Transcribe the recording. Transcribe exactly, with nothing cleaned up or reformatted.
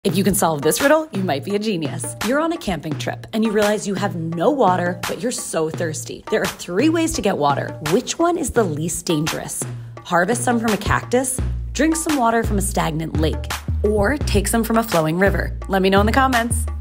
If you can solve this riddle, you might be a genius. You're on a camping trip and you realize you have no water, but you're so thirsty. There are three ways to get water. Which one is the least dangerous? Harvest some from a cactus, drink some water from a stagnant lake, or take some from a flowing river? Let me know in the comments.